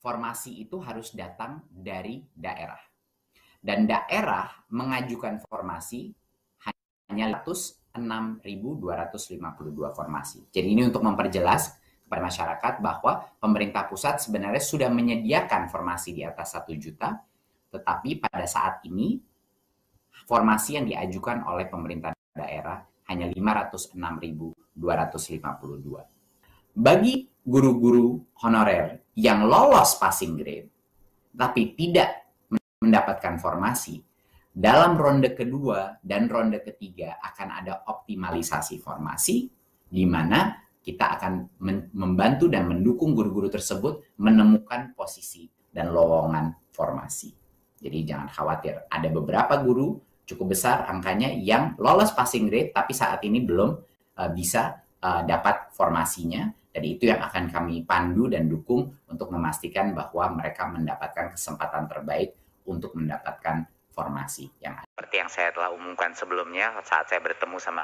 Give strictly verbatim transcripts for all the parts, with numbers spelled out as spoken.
formasi itu harus datang dari daerah. Dan daerah mengajukan formasi hanya seratus enam ribu dua ratus lima puluh dua formasi. Jadi ini untuk memperjelas kepada masyarakat bahwa pemerintah pusat sebenarnya sudah menyediakan formasi di atas satu juta, tetapi pada saat ini formasi yang diajukan oleh pemerintah daerah hanya lima ratus enam ribu dua ratus lima puluh dua. Bagi guru-guru honorer yang lolos passing grade, tapi tidak mendapatkan formasi, dalam ronde kedua dan ronde ketiga akan ada optimalisasi formasi, di mana kita akan membantu dan mendukung guru-guru tersebut menemukan posisi dan lowongan formasi. Jadi jangan khawatir, ada beberapa guru cukup besar angkanya yang lolos passing grade tapi saat ini belum uh, bisa uh, dapat formasinya, dan itu yang akan kami pandu dan dukung untuk memastikan bahwa mereka mendapatkan kesempatan terbaik untuk mendapatkan formasi yang ada. Seperti yang saya telah umumkan sebelumnya saat saya bertemu sama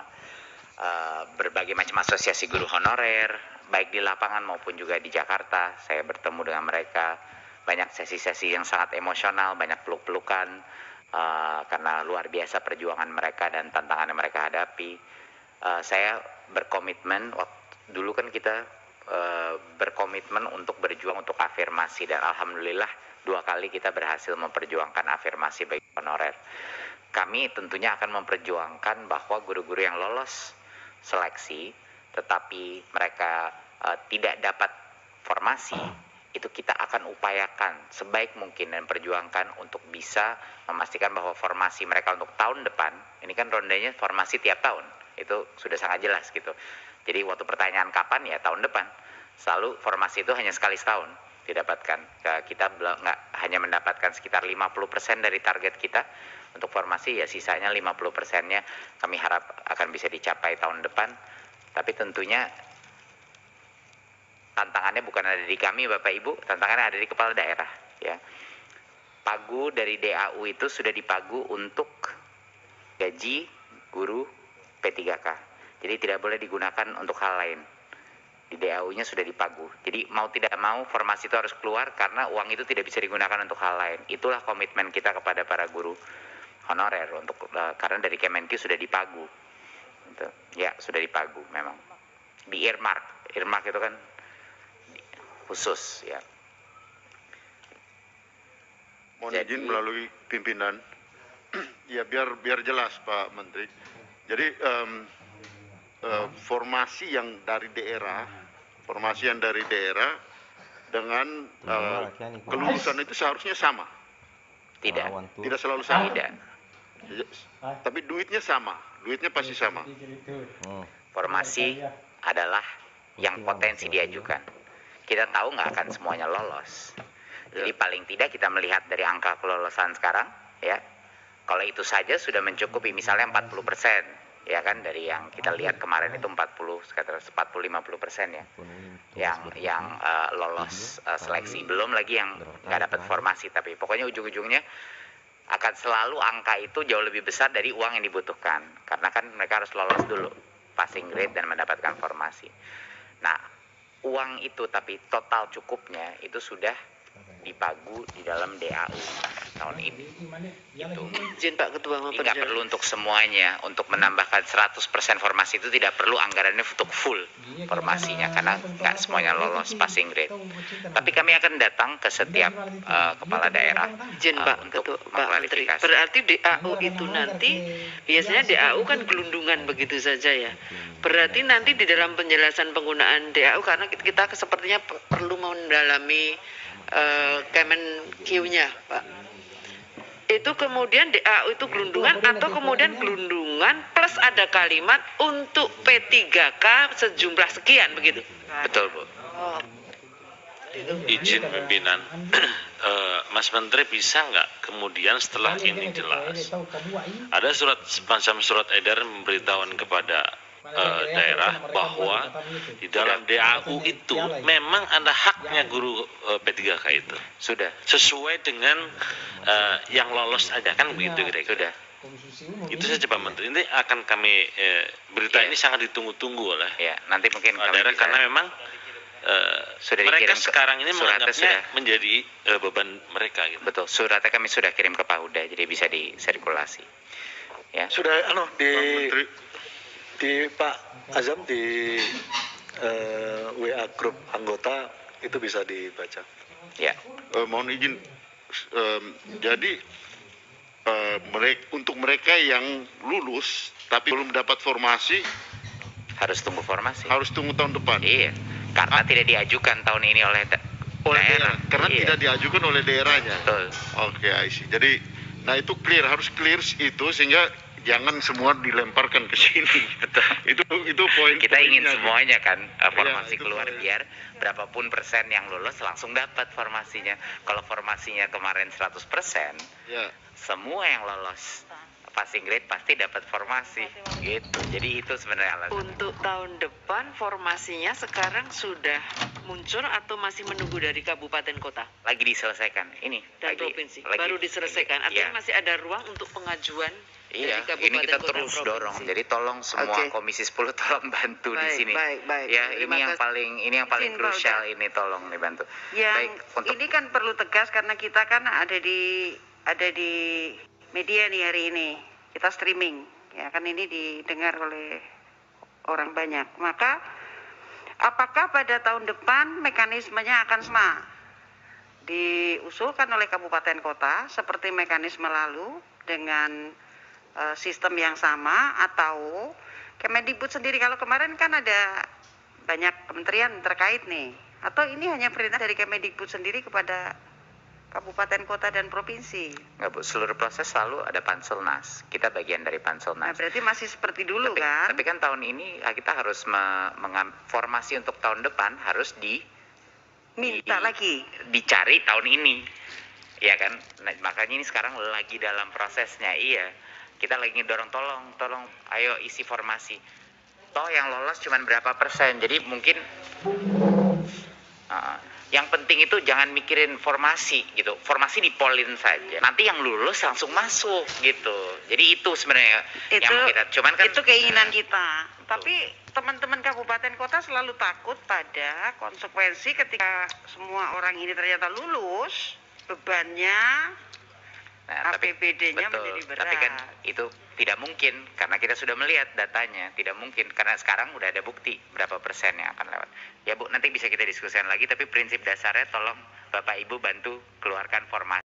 uh, berbagai macam asosiasi guru honorer, baik di lapangan maupun juga di Jakarta, saya bertemu dengan mereka, banyak sesi-sesi yang sangat emosional, banyak peluk-pelukan, uh, karena luar biasa perjuangan mereka dan tantangan yang mereka hadapi. Uh, saya berkomitmen, waktu, dulu kan kita uh, berkomitmen untuk berjuang untuk afirmasi, dan alhamdulillah dua kali kita berhasil memperjuangkan afirmasi bagi honorer. Kami tentunya akan memperjuangkan bahwa guru-guru yang lolos seleksi tetapi mereka uh, tidak dapat formasi, itu kita akan upayakan sebaik mungkin dan perjuangkan untuk bisa memastikan bahwa formasi mereka untuk tahun depan, ini kan rondenya formasi tiap tahun, itu sudah sangat jelas gitu. Jadi waktu pertanyaan kapan, ya tahun depan. Selalu formasi itu hanya sekali setahun didapatkan. Kita nggak hanya mendapatkan sekitar lima puluh persen dari target kita untuk formasi, ya sisanya lima puluh persennya kami harap akan bisa dicapai tahun depan. Tapi tentunya tantangannya bukan ada di kami Bapak Ibu, tantangannya ada di kepala daerah ya. Pagu dari D A U itu sudah dipagu untuk gaji guru P tiga K. Jadi tidak boleh digunakan untuk hal lain. Di D A U-nya sudah dipagu. Jadi mau tidak mau formasi itu harus keluar karena uang itu tidak bisa digunakan untuk hal lain. Itulah komitmen kita kepada para guru honorer untuk uh, karena dari Kemenkyu sudah dipagu. Gitu. Ya, sudah dipagu memang. Di earmark, earmark itu kan khusus ya. Mohon izin melalui pimpinan. Ya biar biar jelas Pak Menteri. Jadi um, Uh, formasi yang dari daerah, formasi yang dari daerah dengan uh, kelulusan itu seharusnya sama. Tidak. Tidak selalu sama. Tidak. Tapi duitnya sama, duitnya pasti sama. Formasi adalah yang potensi diajukan. Kita tahu nggak akan semuanya lolos. Jadi paling tidak kita melihat dari angka kelolosan sekarang, ya. Kalau itu saja sudah mencukupi, misalnya empat puluh persen. Ya kan, dari yang kita lihat kemarin itu empat puluh sekitar empat puluh lima puluh persen ya yang yang uh, lolos uh, seleksi, belum lagi yang nggak dapat formasi. Tapi pokoknya ujung-ujungnya akan selalu angka itu jauh lebih besar dari uang yang dibutuhkan, karena kan mereka harus lolos dulu passing grade dan mendapatkan formasi. Nah, uang itu tapi total cukupnya itu sudah dipagu di dalam D A U tahun ini. Itu. Izin Pak Ketua, Ini nggak perlu untuk semuanya. Untuk menambahkan seratus persen formasi itu tidak perlu anggarannya untuk full formasinya, karena nggak semuanya lolos passing grade. Tapi kami akan datang ke setiap uh, kepala daerah izin uh, Pak untuk Ketua, Pak Menteri. mengklarifikasi. Berarti D A U itu nanti biasanya D A U kan gelundungan begitu saja ya. Berarti nanti di dalam penjelasan penggunaan D A U, karena kita sepertinya perlu mendalami uh, Kemenkyu-nya Pak. Itu kemudian D A U itu gelundungan atau kemudian gelundungan plus ada kalimat untuk P tiga K sejumlah sekian begitu? Betul Bu. Oh. Izin pimpinan, uh, Mas Menteri bisa nggak kemudian setelah ini jelas ada surat semacam surat edar memberitahuan kepada uh, daerah bahwa di dalam D A U itu memang ada haknya guru uh, P tiga K itu Sudah. sesuai dengan uh, yang lolos aja kan begitu kira-kira. Itu saja Pak Menteri. Ini akan kami eh, berita Ya. ini sangat ditunggu-tunggu oleh Ya, nanti mungkin kami daerah bisa- karena memang uh, sudah mereka dikirim ke, sekarang ini menganggapnya sudah menjadi uh, beban mereka gitu. Betul, suratnya kami sudah kirim ke Pauda, jadi bisa disirkulasi. Ya. Sudah anu di di Pak Azam di uh, W A grup anggota itu bisa dibaca. Ya. Uh, mohon izin, um, jadi uh, mereka, untuk mereka yang lulus tapi belum dapat formasi harus tunggu formasi. Harus tunggu tahun depan. Iya, karena ah. tidak diajukan tahun ini oleh da oleh daerah. daerah. Karena iya. tidak diajukan oleh daerahnya. Betul. Oke, okay, I see. Jadi, nah itu clear, harus clear itu sehingga jangan semua dilemparkan ke sini. Betul. itu itu poin. Kita ingin semuanya kan uh, formasi ya, keluar poin. Biar berapapun persen yang lulus langsung dapat formasinya. Kalau formasinya kemarin seratus persen, ya. Semua yang lolos passing grade pasti dapat formasi gitu. Jadi itu sebenarnya alasan. Untuk tahun depan formasinya sekarang sudah muncul atau masih menunggu dari kabupaten kota? Lagi diselesaikan. Ini dan lagi, provinsi. Lagi, Baru diselesaikan. Artinya ya. Masih ada ruang untuk pengajuan iya, dari kabupaten ini kita kota terus provinsi. dorong. Jadi tolong semua okay. Komisi sepuluh tolong bantu baik, di sini. Baik, baik. Ya, Terima ini yang kasih. paling ini yang paling Izin, krusial ini tolong dibantu. Yang baik, untuk... ini kan perlu tegas karena kita kan ada di ada di media nih hari ini. Kita streaming, ya kan ini didengar oleh orang banyak. Maka apakah pada tahun depan mekanismenya akan sama? Diusulkan oleh kabupaten kota seperti mekanisme lalu dengan uh, sistem yang sama atau Kemendikbud sendiri? Kalau kemarin kan ada banyak kementerian terkait nih, atau ini hanya perintah dari Kemendikbud sendiri kepada kabupaten, kota, dan provinsi? Nggak, Bu, seluruh proses selalu ada Panselnas. Kita bagian dari Panselnas. Nah, berarti masih seperti dulu tapi, kan? Tapi kan tahun ini kita harus me formasi untuk tahun depan harus di minta di, lagi dicari tahun ini. Ya kan? Nah, makanya ini sekarang lagi dalam prosesnya. Iya. Kita lagi dorong tolong, tolong ayo isi formasi. Toh yang lolos cuma berapa persen. Jadi mungkin uh, yang penting itu jangan mikirin formasi gitu. Formasi dipolin saja. Nanti yang lulus langsung masuk gitu. Jadi itu sebenarnya itu, yang kita cuman kan itu keinginan uh, kita. Betul. Tapi teman-teman kabupaten kota selalu takut pada konsekuensi ketika semua orang ini ternyata lulus, bebannya nah, A P B D-nya betul, menjadi berat. tapi kan itu tidak mungkin karena kita sudah melihat datanya, tidak mungkin karena sekarang udah ada bukti berapa persen yang akan lewat. Ya Bu, nanti bisa kita diskusikan lagi, tapi prinsip dasarnya tolong Bapak Ibu bantu keluarkan formasi.